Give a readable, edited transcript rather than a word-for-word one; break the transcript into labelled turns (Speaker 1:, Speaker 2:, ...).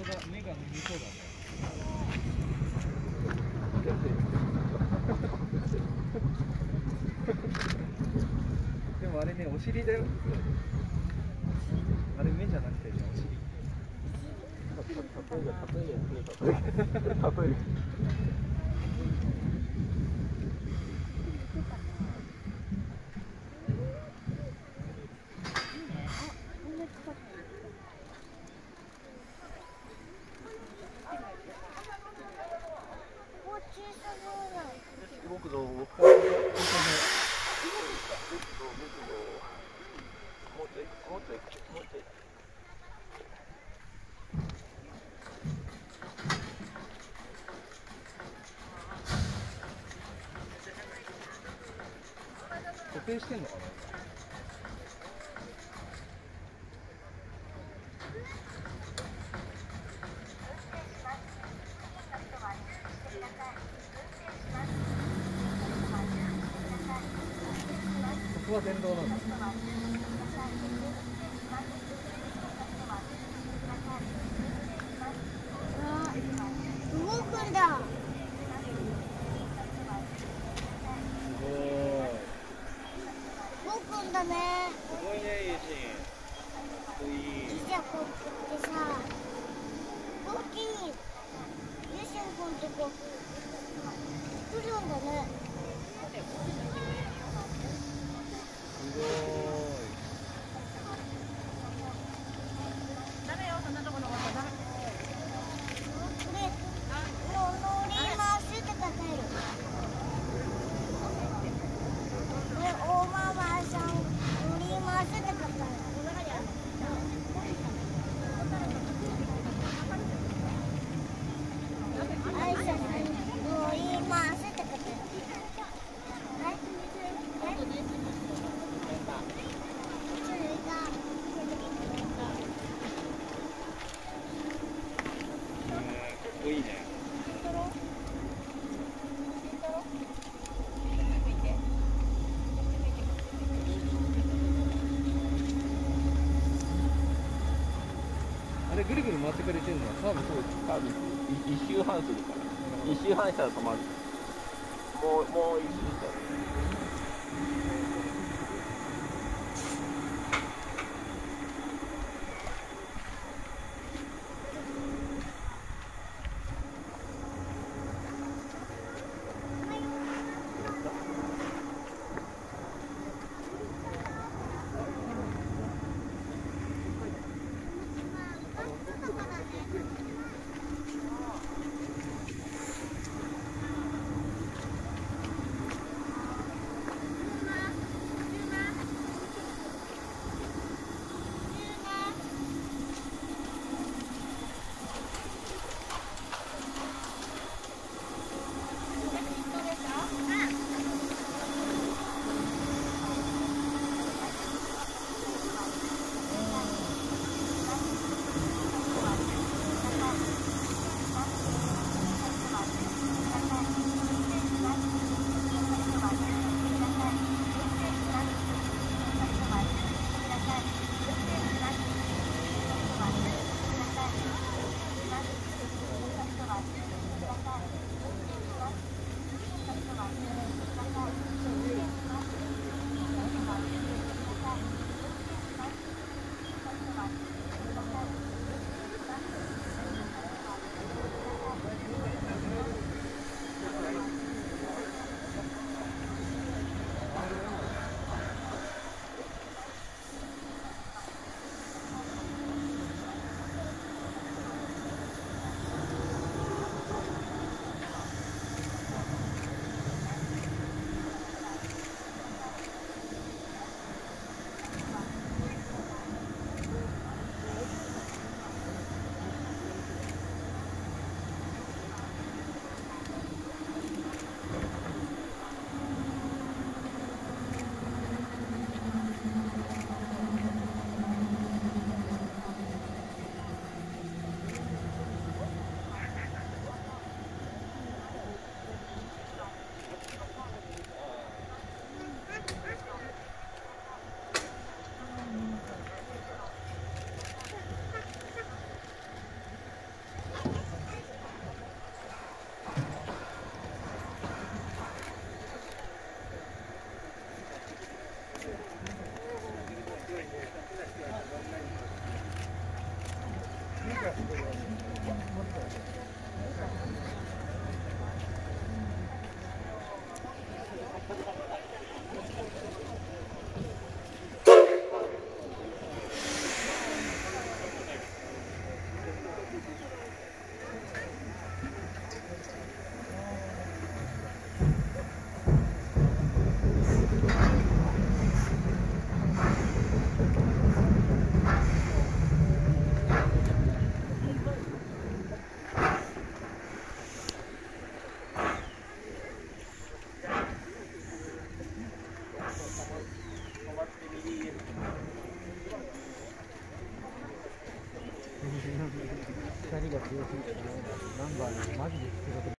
Speaker 1: 目が見そうだね。でもあれね、お尻だよ。あれ目じゃなくてね、お尻。例え。僕のもうちょい固定してんのかな。ここは電動なんだ。
Speaker 2: 動くんだ。
Speaker 1: すごい。
Speaker 2: 動くんだね。
Speaker 1: すごいね、イエジン。かっこいい。
Speaker 2: じゃあこうやってさ、大きいユシン君とこ来るんだね。
Speaker 1: すごい。
Speaker 2: ダメよ、そんなとこ登ったらダメ。で、乗りますって書いてある。で、おママさん乗りますって書いてある。アイシャさん乗りますって書いてある。
Speaker 1: かっこいいね。あれぐるぐる回ってくれてるのはサービス。
Speaker 3: サービス一周半するから、一周半したら止まる。もう一周したら。
Speaker 1: 光が強すぎてナンバーにマジでつけたく